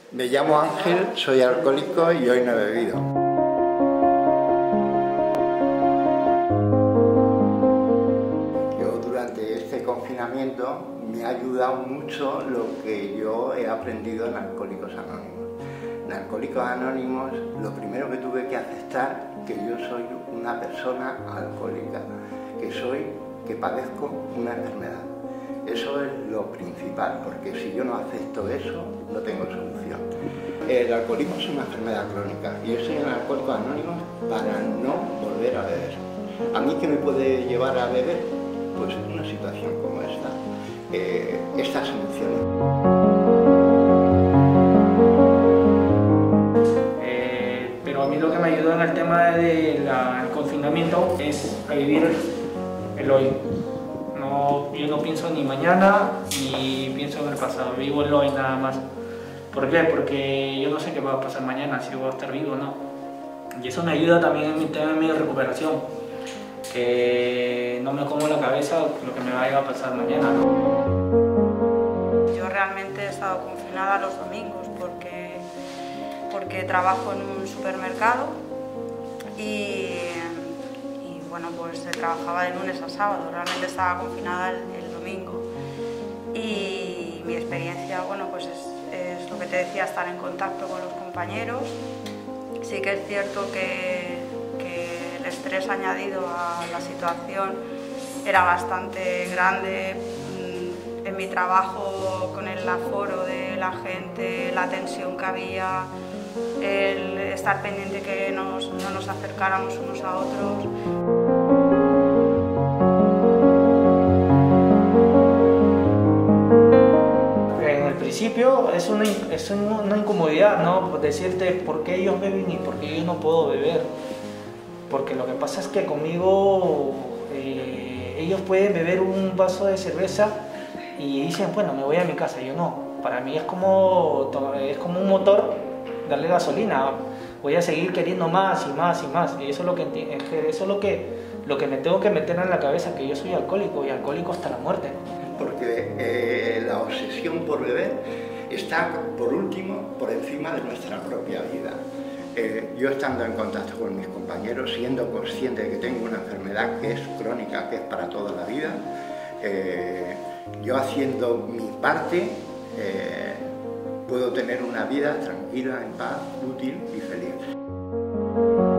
Me llamo Ángel, soy alcohólico y hoy no he bebido. Yo durante este confinamiento me ha ayudado mucho lo que yo he aprendido en Alcohólicos Anónimos. En Alcohólicos Anónimos lo primero que tuve que aceptar que yo soy una persona alcohólica, que padezco una enfermedad. Eso es lo principal, porque si yo no acepto eso, no tengo solución. El alcoholismo es una enfermedad crónica y yo estoy en Alcohólicos Anónimos para no volver a beber. ¿A mí qué me puede llevar a beber? Pues una situación como esta, estas emociones. Pero a mí lo que me ayudó en el tema del confinamiento es a vivir el hoy. Yo no pienso ni mañana ni pienso en el pasado, vivo el hoy nada más. ¿Por qué? Porque yo no sé qué va a pasar mañana, si voy a estar vivo o no. Y eso me ayuda también en mi tema de mi recuperación, que no me como la cabeza lo que me vaya a pasar mañana, ¿no? Yo realmente he estado confinada los domingos porque trabajo en un supermercado y bueno, pues trabajaba de lunes a sábado, realmente estaba confinada el domingo y mi experiencia, bueno, pues es lo que te decía, estar en contacto con los compañeros. Sí que es cierto que el estrés añadido a la situación era bastante grande. En mi trabajo, con el aforo de la gente, la tensión que había, el estar pendiente que no nos acercáramos unos a otros. En el principio es una incomodidad, ¿no? Decirte por qué ellos beben y por qué yo no puedo beber. Porque lo que pasa es que conmigo ellos pueden beber un vaso de cerveza y dicen, bueno, me voy a mi casa. Yo no. Para mí es como un motor, darle gasolina. Voy a seguir queriendo más y más y más. Y eso es lo que me tengo que meter en la cabeza, que yo soy alcohólico y alcohólico hasta la muerte, ¿no? Porque la obsesión por beber está, por último, por encima de nuestra propia vida. Yo estando en contacto con mis compañeros, siendo consciente de que tengo una enfermedad que es crónica, que es para toda la vida, yo haciendo mi parte puedo tener una vida tranquila, en paz, útil y feliz.